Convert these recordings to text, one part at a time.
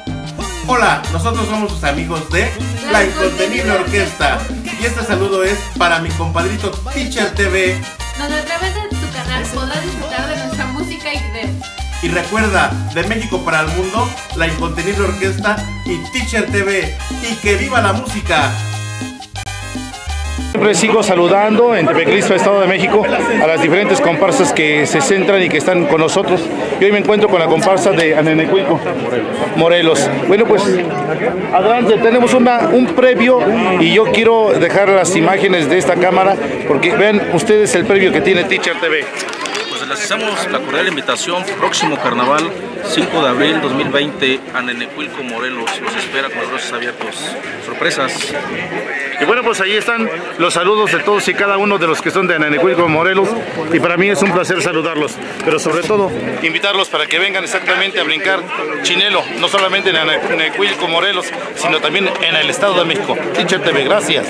Hola, nosotros somos sus amigos de La Incontenible Orquesta y este saludo es para mi compadrito Teacher TV, donde a través de su canal podrás disfrutar de nuestra música y videos. Y recuerda, de México para el mundo, La Incontenible Orquesta y Teacher TV, y que viva la música. Siempre sigo saludando en Tepecristo, Estado de México, a las diferentes comparsas que se centran y que están con nosotros. Y hoy me encuentro con la comparsa de Anenecuilco, Morelos. Bueno, pues adelante, tenemos un previo y yo quiero dejar las imágenes de esta cámara porque vean ustedes el previo que tiene Teacher TV. Pues les hacemos la cordial invitación, próximo carnaval, 5 de abril 2020, Anenecuilco, Morelos. Los espera con los brazos abiertos. Sorpresas. Y bueno, pues ahí están los saludos de todos y cada uno de los que son de Anenecuilco, Morelos, y para mí es un placer saludarlos, pero sobre todo invitarlos para que vengan exactamente a brincar Chinelo, no solamente en Anenecuilco, Morelos, sino también en el Estado de México. Teacher TV, gracias.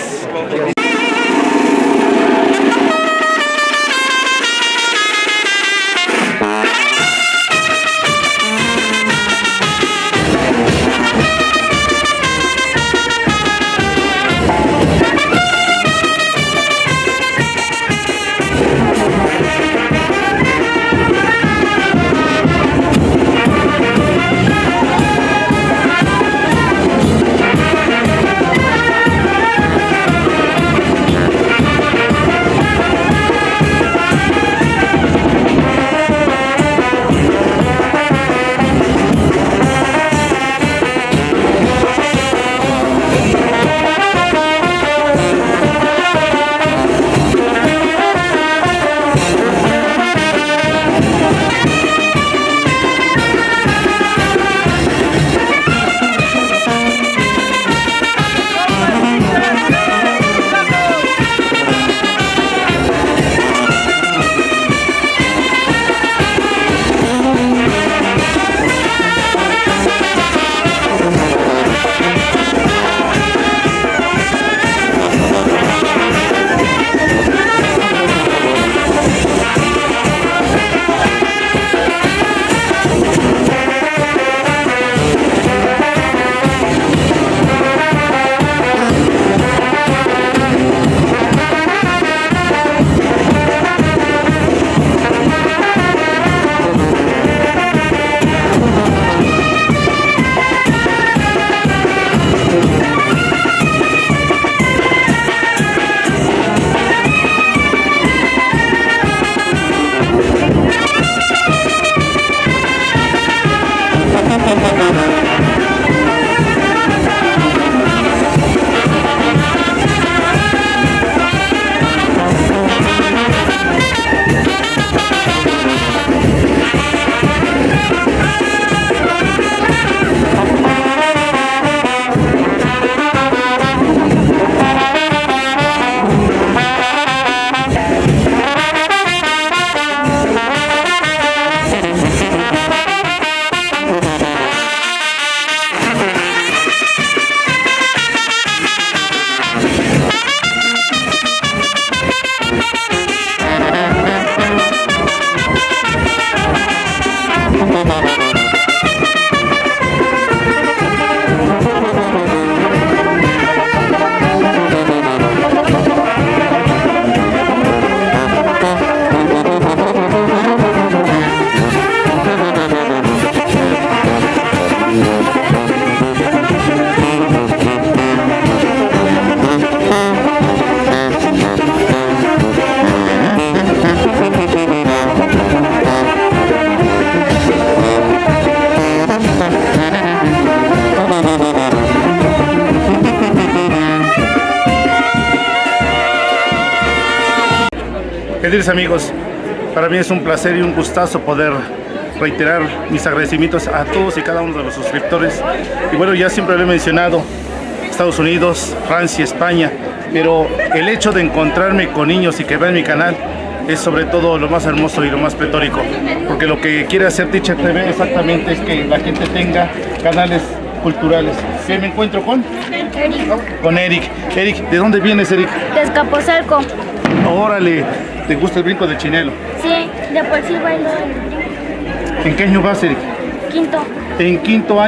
Queridos amigos, para mí es un placer y un gustazo poder reiterar mis agradecimientos a todos y cada uno de los suscriptores. Y bueno, ya siempre lo he mencionado, Estados Unidos, Francia, España, pero el hecho de encontrarme con niños y que vean mi canal es sobre todo lo más hermoso y lo más pletórico, porque lo que quiere hacer Teacher TV exactamente es que la gente tenga canales culturales. ¿Qué me encuentro con? Eric. Con Eric. Eric, ¿de dónde vienes, Eric? De Escaposalco. Órale, ¿te gusta el brinco de Chinelo? Sí, de por sí bailo el brinco. ¿En qué año vas, Eric? Quinto. En quinto año.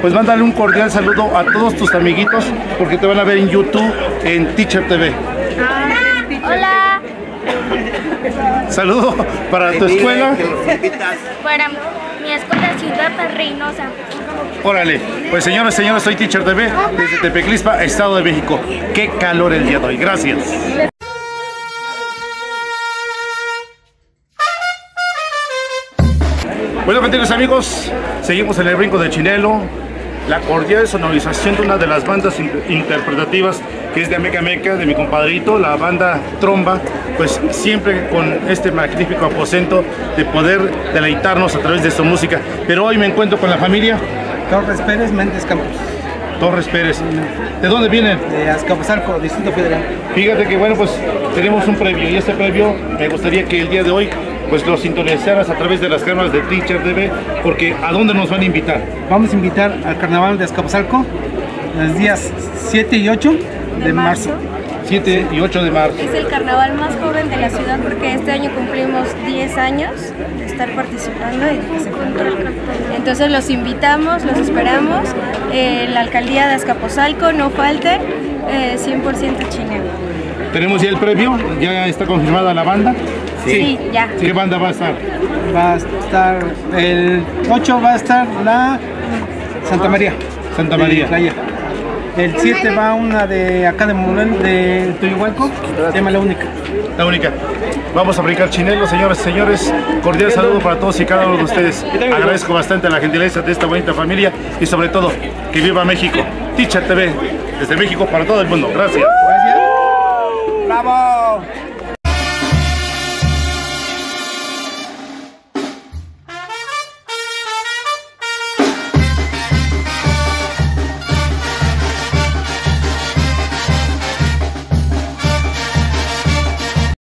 pues mándale un cordial saludo a todos tus amiguitos, porque te van a ver en YouTube, en Teacher TV. Hola. Saludo para tu escuela. Para mi escuela Ciudad Reynosa. Órale, pues señores, soy Teacher TV desde Tepeclispa, Estado de México. Qué calor el día de hoy, gracias. Bueno, queridos amigos, seguimos en el brinco de Chinelo. La cordial sonorización de una de las bandas interpretativas que es de Ameca Meca, de mi compadrito, la banda Tromba, pues siempre con este magnífico aposento de poder deleitarnos a través de su música. Pero hoy me encuentro con la familia Torres Pérez Méndez Campos. Torres Pérez. ¿De dónde vienen? De Azcapotzalco, Distrito Federal. Fíjate que bueno, pues tenemos un previo y este previo me gustaría que el día de hoy pues lo sintonizaras a través de las cámaras de Teacher TV, porque ¿a dónde nos van a invitar? Vamos a invitar al carnaval de Azcapotzalco los días 7 y 8 de marzo. 7 y 8 de marzo. Es el carnaval más joven de la ciudad porque este año cumplimos 10 años de estar participando y se cumple. Entonces los invitamos, los esperamos. La alcaldía de Azcapotzalco, no falten, 100% Chinelo. Tenemos ya el previo, ya está confirmada la banda. Sí, ya. ¿Qué banda va a estar? Va a estar el 8, va a estar la Santa María. Santa María. Playa. El 7 va una de acá de Morel, de Toyohualco, se llama La Única. La Única. Vamos a brincar Chinelo, señores y señores. Cordial saludo para todos y cada uno de ustedes. Agradezco bastante la gentileza de esta bonita familia y sobre todo, que viva México. Teacher TV, desde México para todo el mundo. Gracias. ¡Bravo!